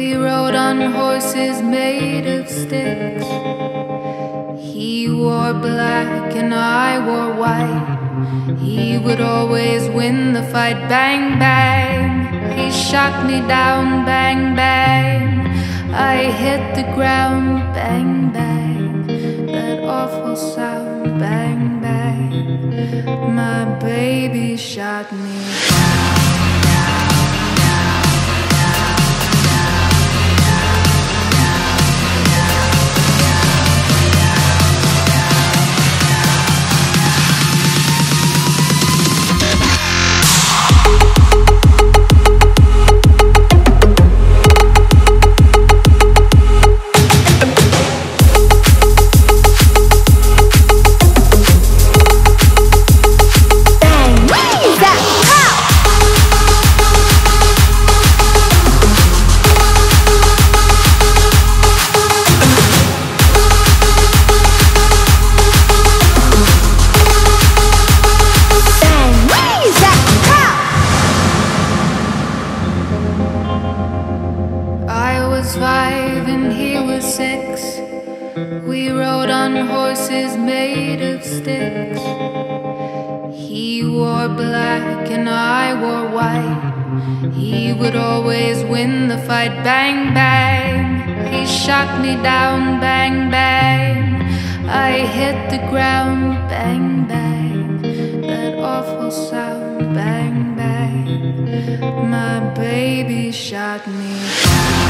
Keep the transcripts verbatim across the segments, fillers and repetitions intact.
We rode on horses made of sticks. He wore black and I wore white. He would always win the fight. Bang, bang, he shot me down. Bang, bang, I hit the ground. Bang, bang, that awful sound. Bang, bang, my baby shot me down. Five and he was six. We rode on horses made of sticks. He wore black and I wore white. He would always win the fight. Bang, bang, he shot me down. Bang, bang, I hit the ground. Bang, bang, that awful sound. Bang, bang, my baby shot me down.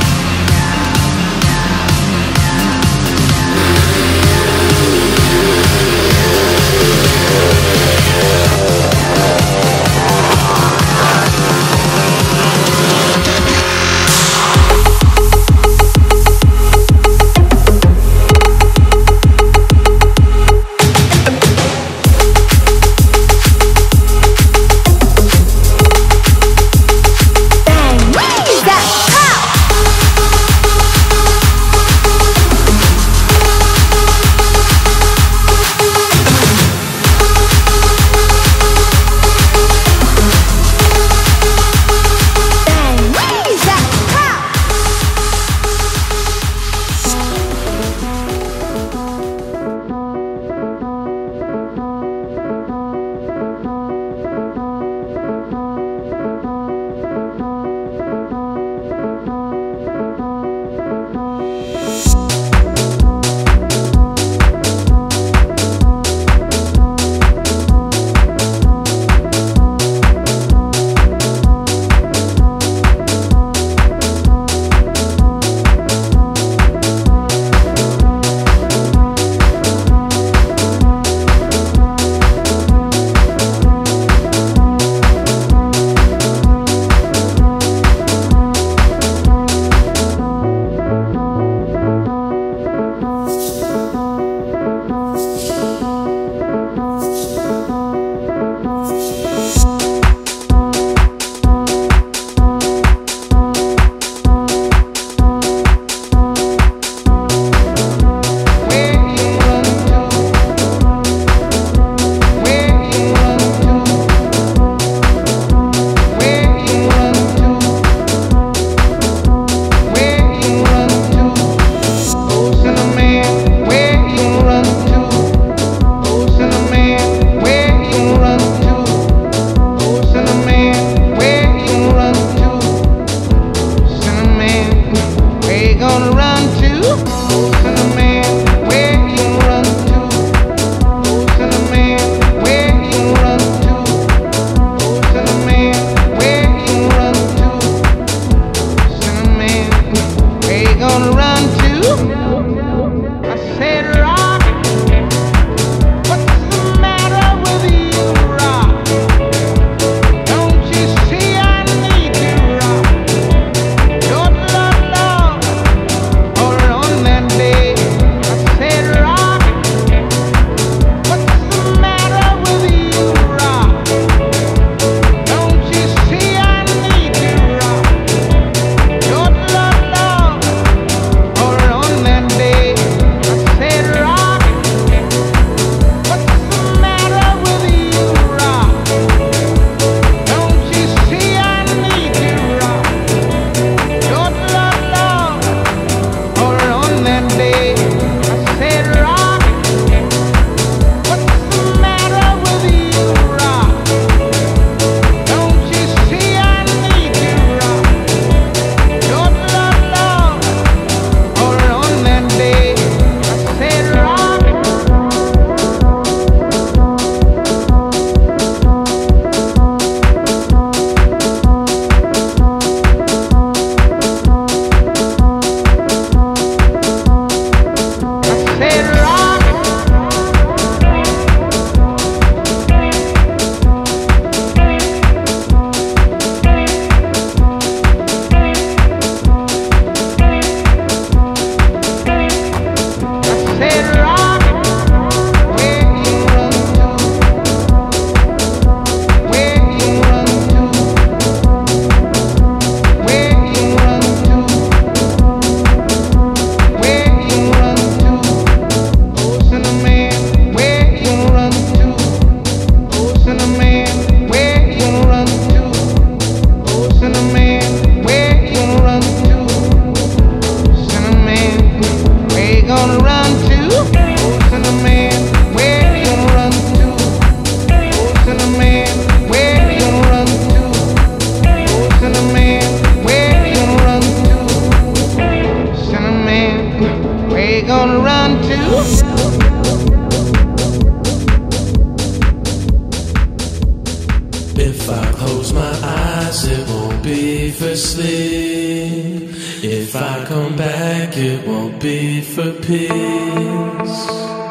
On If I come back, it won't be for peace.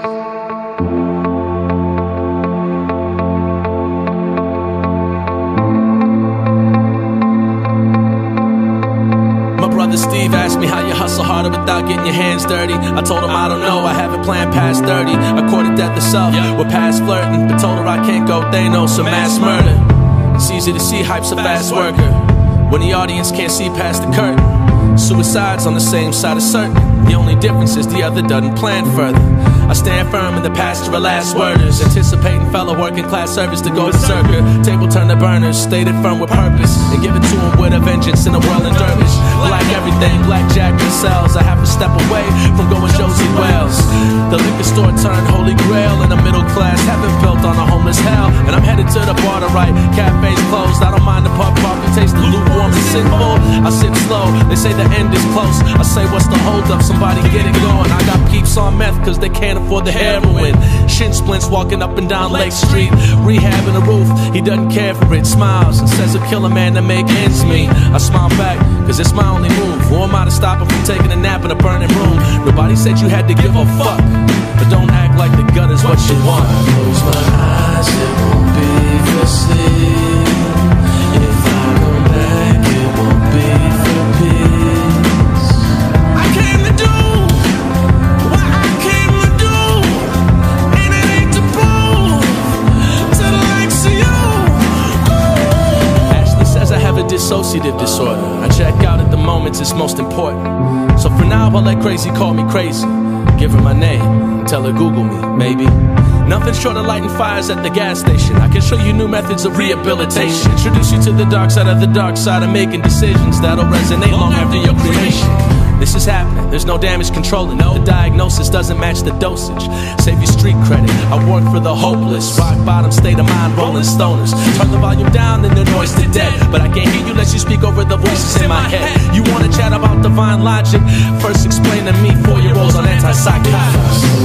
Steve asked me how you hustle harder without getting your hands dirty. I told him I don't know, I haven't planned past thirty. I courted death herself, yeah. We're past flirting, but told her I can't go, they know some mass murder. It's easy to see hype's a fast worker when the audience can't see past the curtain. Suicide's on the same side of certain. The only difference is the other doesn't plan further. I stand firm in the past of last worders, anticipating fellow working class service to go berserker. Table turn to burners, stated firm with purpose, and give it to them with a vengeance in a whirling dervish. Like everything, blackjack and cells, I have to step away from going Josie Wells. The liquor store turned holy grail in a middle class heaven built on a homeless hell. And I'm headed to the bar to right, cafes closed. I don't mind the pub coffee, taste the lukewarm and sinful. I sit slow, they say the end is close. I say what's the hold up, somebody get it going. I got peeps on meth cause they can't afford the heroin. Shin splints walking up and down Lake Street, rehabbing the roof, he doesn't care for it. Smiles and says he'll kill a man to make ends meet. I smile back cause it's my only move. Who am I to stop him from taking a nap in a burning room? Nobody said you had to give a fuck, but don't act like the gut is what you want. If I close my eyes, it won't be for sleep. If I come back, it won't be for peace. I came to do what I came to do, and it ain't to prove to the likes of you. Ooh. Ashley says I have a dissociative disorder. I check out at the moments it's most important. So for now I'll let crazy call me crazy. Give her my name, tell her Google me, maybe. Nothing short of lighting fires at the gas station. I can show you new methods of rehabilitation. Introduce you to the dark side of the dark side of making decisions that'll resonate long after your cremation. This is happening, there's no damage controlling. The diagnosis doesn't match the dosage. Save your street credit, I work for the hopeless. Rock bottom state of mind, rolling stoners. Turn the volume down and the noise to dead, but I can't hear you unless you speak over the voices in my head. You wanna chat about divine logic? First explain to me four-year-olds on antipsychotics.